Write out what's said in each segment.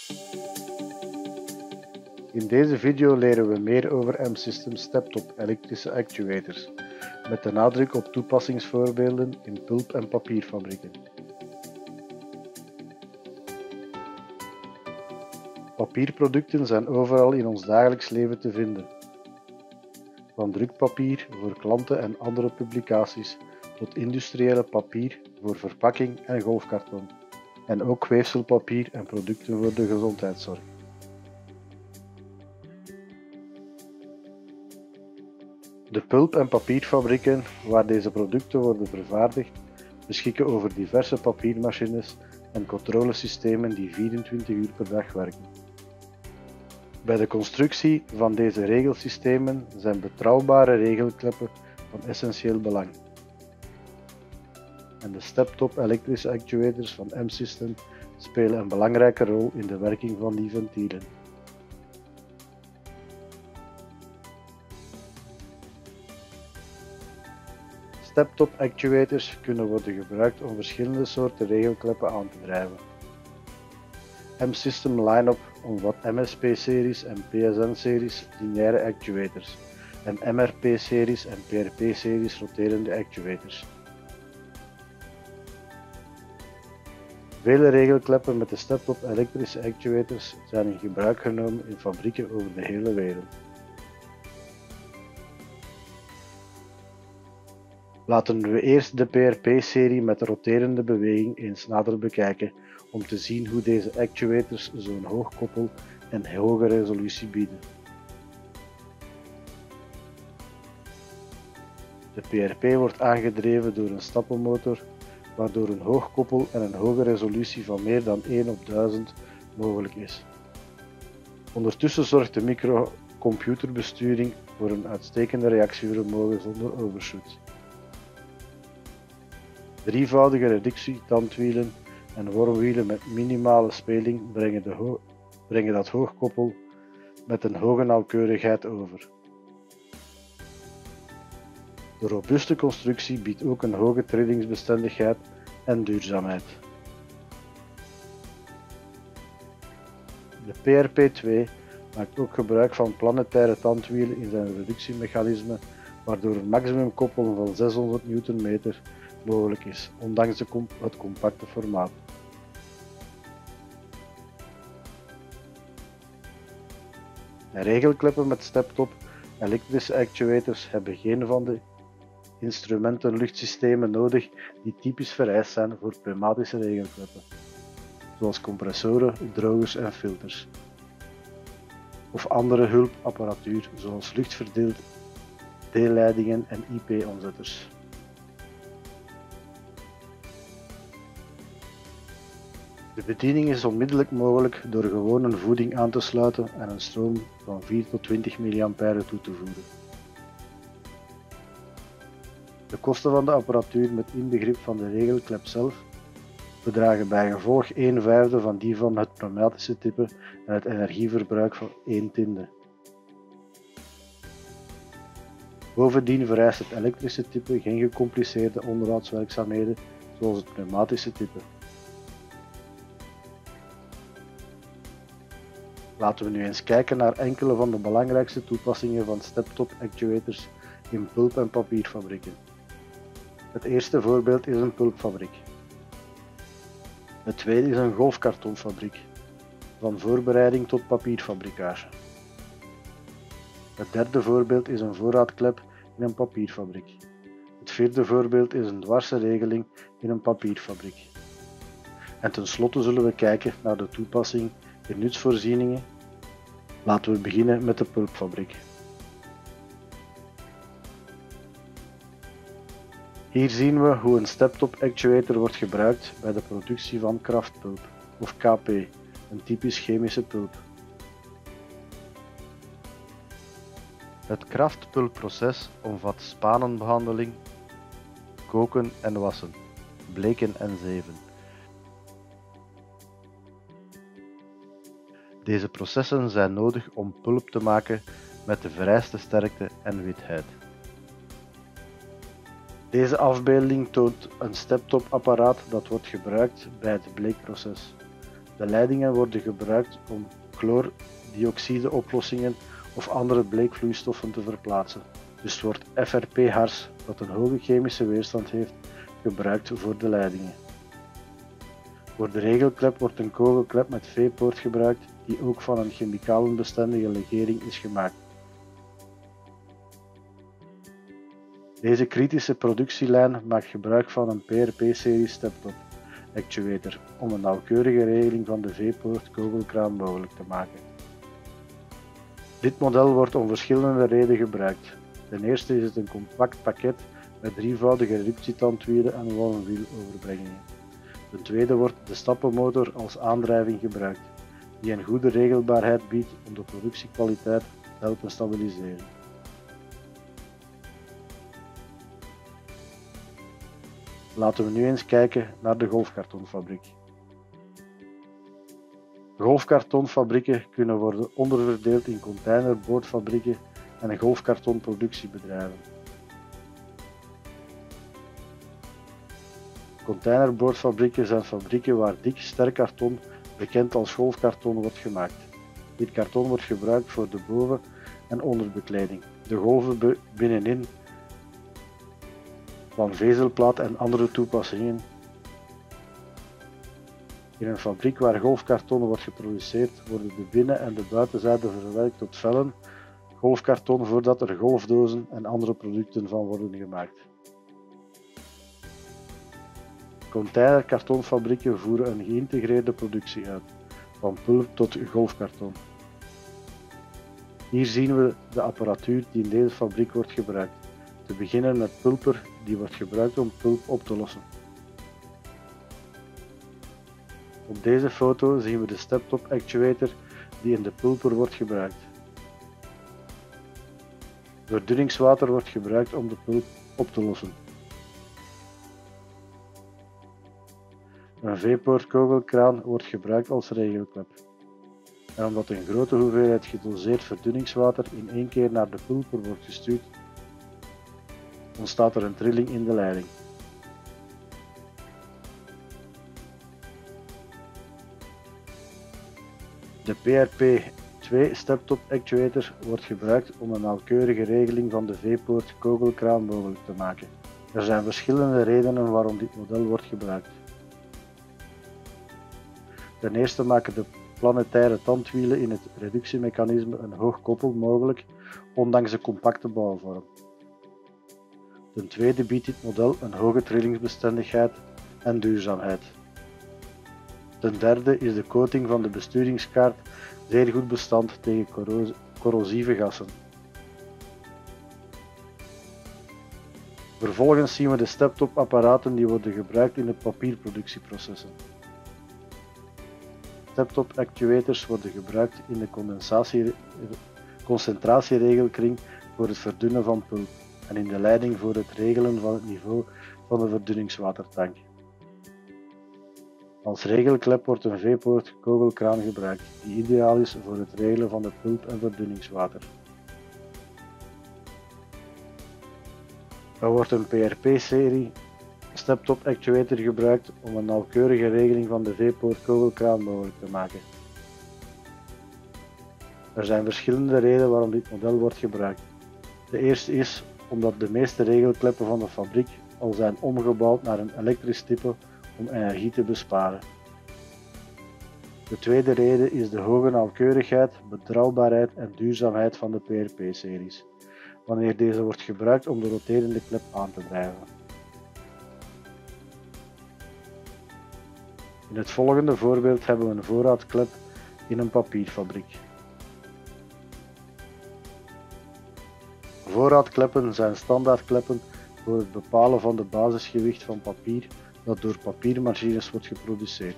In deze video leren we meer over M-System step-top elektrische actuators, met de nadruk op toepassingsvoorbeelden in pulp- en papierfabrieken. Papierproducten zijn overal in ons dagelijks leven te vinden. Van drukpapier voor klanten en andere publicaties tot industriële papier voor verpakking en golfkarton. En ook weefselpapier en producten voor de gezondheidszorg. De pulp- en papierfabrieken waar deze producten worden vervaardigd, beschikken over diverse papiermachines en controlesystemen die 24 uur per dag werken. Bij de constructie van deze regelsystemen zijn betrouwbare regelkleppen van essentieel belang. En de step-top elektrische actuators van M-System spelen een belangrijke rol in de werking van die ventielen. Step-top actuators kunnen worden gebruikt om verschillende soorten regelkleppen aan te drijven. M-System line-up omvat MSP-series en PSN-series lineaire actuators en MRP-series en PRP-series roterende actuators. Vele regelkleppen met de step-top elektrische actuators zijn in gebruik genomen in fabrieken over de hele wereld. Laten we eerst de PRP-serie met de roterende beweging eens nader bekijken om te zien hoe deze actuators zo'n hoog koppel en hoge resolutie bieden. De PRP wordt aangedreven door een stapelmotor, waardoor een hoog koppel en een hoge resolutie van meer dan 1 op 1000 mogelijk is. Ondertussen zorgt de microcomputerbesturing voor een uitstekende reactievermogen zonder overshoot. Drievoudige reductietandwielen en wormwielen met minimale speling brengen dat hoogkoppel met een hoge nauwkeurigheid over. De robuuste constructie biedt ook een hoge trillingsbestendigheid en duurzaamheid. De PRP2 maakt ook gebruik van planetaire tandwielen in zijn reductiemechanisme, waardoor een maximumkoppel van 600 Nm mogelijk is, ondanks het compacte formaat. Regelkleppen met step-top elektrische actuators hebben geen van de instrumentenluchtsystemen nodig die typisch vereist zijn voor pneumatische regelkleppen, zoals compressoren, drogers en filters, of andere hulpapparatuur zoals luchtverdeelleidingen en IP-omzetters. De bediening is onmiddellijk mogelijk door gewoon een voeding aan te sluiten en een stroom van 4 tot 20 mA toe te voeren. De kosten van de apparatuur met inbegrip van de regelklep zelf bedragen bijgevolg 1/5 van die van het pneumatische type en het energieverbruik van 1 tinde. Bovendien vereist het elektrische type geen gecompliceerde onderhoudswerkzaamheden zoals het pneumatische type. Laten we nu eens kijken naar enkele van de belangrijkste toepassingen van step-top actuators in pulp- en papierfabrieken. Het eerste voorbeeld is een pulpfabriek. Het tweede is een golfkartonfabriek, van voorbereiding tot papierfabrikage. Het derde voorbeeld is een voorraadklep in een papierfabriek. Het vierde voorbeeld is een dwarse regeling in een papierfabriek. En tenslotte zullen we kijken naar de toepassing in nutsvoorzieningen. Laten we beginnen met de pulpfabriek. Hier zien we hoe een step-top actuator wordt gebruikt bij de productie van kraftpulp, of KP, een typisch chemische pulp. Het kraftpulpproces omvat spanenbehandeling, koken en wassen, bleken en zeven. Deze processen zijn nodig om pulp te maken met de vereiste sterkte en witheid. Deze afbeelding toont een step-top apparaat dat wordt gebruikt bij het bleekproces. De leidingen worden gebruikt om chloordioxide-oplossingen of andere bleekvloeistoffen te verplaatsen. Dus wordt FRP-hars, dat een hoge chemische weerstand heeft, gebruikt voor de leidingen. Voor de regelklep wordt een kogelklep met V-poort gebruikt, die ook van een chemicalenbestendige legering is gemaakt. Deze kritische productielijn maakt gebruik van een PRP-serie step-top actuator om een nauwkeurige regeling van de V-poort kogelkraan mogelijk te maken. Dit model wordt om verschillende redenen gebruikt. Ten eerste is het een compact pakket met drievoudige reductietandwielen en warmwieloverbrenningen. Ten tweede wordt de stappenmotor als aandrijving gebruikt, die een goede regelbaarheid biedt om de productiekwaliteit te helpen stabiliseren. Laten we nu eens kijken naar de golfkartonfabriek. Golfkartonfabrieken kunnen worden onderverdeeld in containerboordfabrieken en golfkartonproductiebedrijven. Containerboordfabrieken zijn fabrieken waar dik, sterk karton, bekend als golfkarton, wordt gemaakt. Dit karton wordt gebruikt voor de boven- en onderbekleding, de golven binnenin van vezelplaat en andere toepassingen. In een fabriek waar golfkarton wordt geproduceerd, worden de binnen- en de buitenzijde verwerkt tot vellen golfkarton voordat er golfdozen en andere producten van worden gemaakt. Containerkartonfabrieken voeren een geïntegreerde productie uit, van pulp tot golfkarton. Hier zien we de apparatuur die in deze fabriek wordt gebruikt. Te beginnen met pulper, die wordt gebruikt om pulp op te lossen. Op deze foto zien we de step-top actuator die in de pulper wordt gebruikt. Verdunningswater wordt gebruikt om de pulp op te lossen. Een V-poort kogelkraan wordt gebruikt als regelklep. En omdat een grote hoeveelheid gedoseerd verdunningswater in één keer naar de pulper wordt gestuurd, ontstaat er een trilling in de leiding. De PRP-2 step-top actuator wordt gebruikt om een nauwkeurige regeling van de V-poort kogelkraan mogelijk te maken. Er zijn verschillende redenen waarom dit model wordt gebruikt. Ten eerste maken de planetaire tandwielen in het reductiemechanisme een hoog koppel mogelijk, ondanks de compacte bouwvorm. Ten tweede biedt dit model een hoge trillingsbestendigheid en duurzaamheid. Ten derde is de coating van de besturingskaart zeer goed bestand tegen corrosieve gassen. Vervolgens zien we de step-top apparaten die worden gebruikt in de papierproductieprocessen. Step-top actuators worden gebruikt in de concentratieregelkring voor het verdunnen van pulp en in de leiding voor het regelen van het niveau van de verdunningswatertank. Als regelklep wordt een V-poort kogelkraan gebruikt, die ideaal is voor het regelen van de pulp en verdunningswater. Er wordt een PRP-serie step-top actuator gebruikt om een nauwkeurige regeling van de V-poort kogelkraan mogelijk te maken. Er zijn verschillende redenen waarom dit model wordt gebruikt. De eerste is omdat de meeste regelkleppen van de fabriek al zijn omgebouwd naar een elektrisch type om energie te besparen. De tweede reden is de hoge nauwkeurigheid, betrouwbaarheid en duurzaamheid van de PRP-series, wanneer deze wordt gebruikt om de roterende klep aan te drijven. In het volgende voorbeeld hebben we een voorraadklep in een papierfabriek. Voorraadkleppen zijn standaardkleppen voor het bepalen van de basisgewicht van papier dat door papiermachines wordt geproduceerd.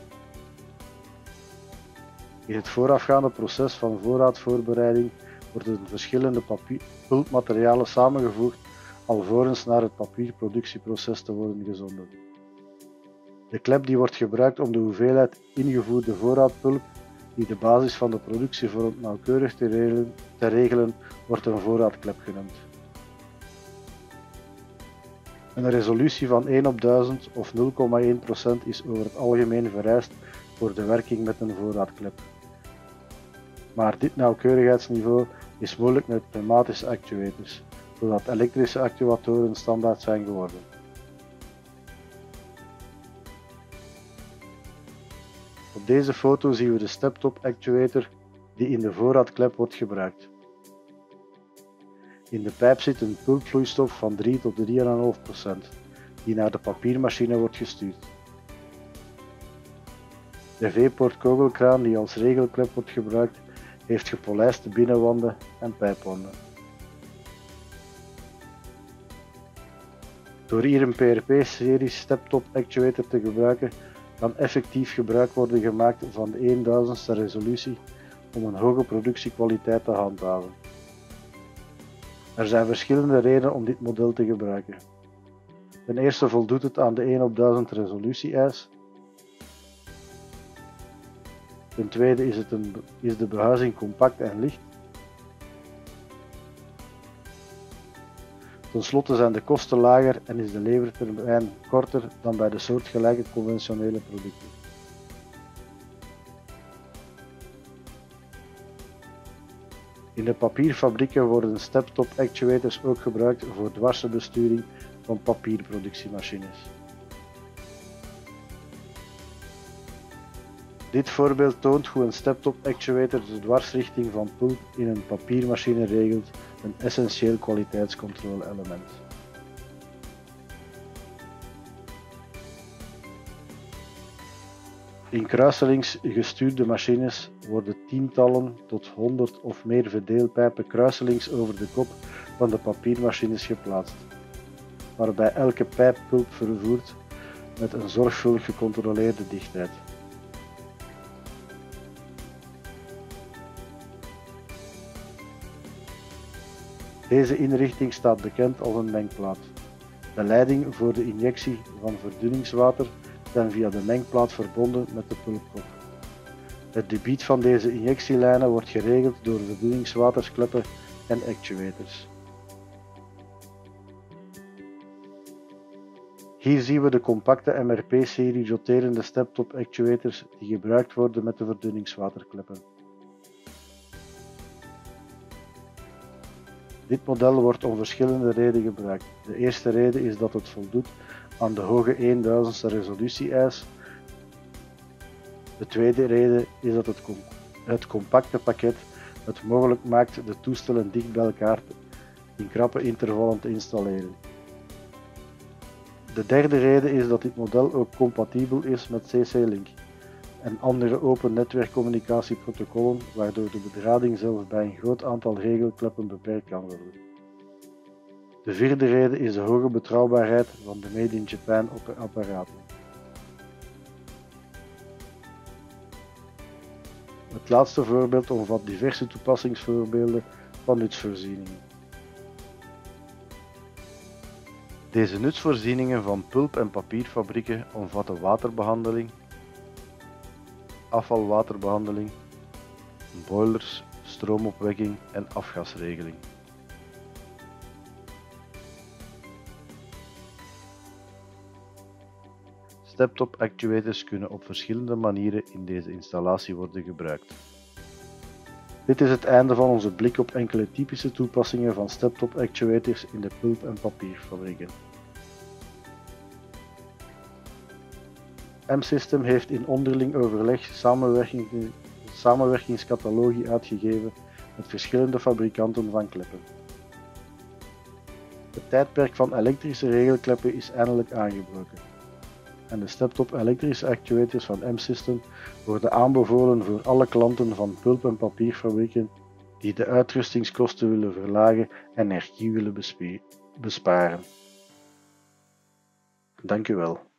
In het voorafgaande proces van voorraadvoorbereiding worden verschillende pulpmaterialen samengevoegd alvorens naar het papierproductieproces te worden gezonden. De klep die wordt gebruikt om de hoeveelheid ingevoerde voorraadpulp, die de basis van de productievorm nauwkeurig te regelen, wordt een voorraadklep genoemd. Een resolutie van 1 op 1000 of 0,1% is over het algemeen vereist voor de werking met een voorraadklep. Maar dit nauwkeurigheidsniveau is moeilijk met pneumatische actuators, doordat elektrische actuatoren standaard zijn geworden. Op deze foto zien we de step-top actuator die in de voorraadklep wordt gebruikt. In de pijp zit een pulpvloeistof van 3 tot 3,5% die naar de papiermachine wordt gestuurd. De V-poort kogelkraan die als regelklep wordt gebruikt heeft gepolijste binnenwanden en pijpwanden. Door hier een PRP-serie step-top actuator te gebruiken kan effectief gebruik worden gemaakt van de 1000ste resolutie om een hoge productiekwaliteit te handhaven. Er zijn verschillende redenen om dit model te gebruiken. Ten eerste voldoet het aan de 1 op 1000 resolutie-eis. Ten tweede is de behuizing compact en licht. Ten slotte zijn de kosten lager en is de levertermijn korter dan bij de soortgelijke conventionele producten. In de papierfabrieken worden step-top actuators ook gebruikt voor dwarsbesturing van papierproductiemachines. Dit voorbeeld toont hoe een step-top actuator de dwarsrichting van pulp in een papiermachine regelt, een essentieel kwaliteitscontrole-element. In kruiselings gestuurde machines worden tientallen tot 100 of meer verdeelpijpen kruiselings over de kop van de papiermachines geplaatst, waarbij elke pijp pulp vervoert met een zorgvuldig gecontroleerde dichtheid. Deze inrichting staat bekend als een mengplaat. De leiding voor de injectie van verdunningswater zijn via de mengplaat verbonden met de pulpkop. Het debiet van deze injectielijnen wordt geregeld door verdunningswaterskleppen en actuators. Hier zien we de compacte MRP-serie roterende step-top actuators die gebruikt worden met de verdunningswaterkleppen. Dit model wordt om verschillende redenen gebruikt. De eerste reden is dat het voldoet aan de hoge 1000ste resolutie-eis. De tweede reden is dat het compacte pakket het mogelijk maakt de toestellen dicht bij elkaar in krappe intervallen te installeren. De derde reden is dat dit model ook compatibel is met CC-Link en andere open netwerkcommunicatieprotocollen, waardoor de bedrading zelfs bij een groot aantal regelkleppen beperkt kan worden. De vierde reden is de hoge betrouwbaarheid van de Made in Japan apparaten. Het laatste voorbeeld omvat diverse toepassingsvoorbeelden van nutsvoorzieningen. Deze nutsvoorzieningen van pulp- en papierfabrieken omvatten waterbehandeling, afvalwaterbehandeling, boilers, stroomopwekking en afgasregeling. Step-top actuators kunnen op verschillende manieren in deze installatie worden gebruikt. Dit is het einde van onze blik op enkele typische toepassingen van step-top actuators in de pulp- en papierfabrieken. M-System heeft in onderling overleg samenwerkingscatalogi uitgegeven met verschillende fabrikanten van kleppen. Het tijdperk van elektrische regelkleppen is eindelijk aangebroken en de step-top elektrische actuators van M-System worden aanbevolen voor alle klanten van pulp- en papierfabrieken die de uitrustingskosten willen verlagen en energie willen besparen. Dank u wel.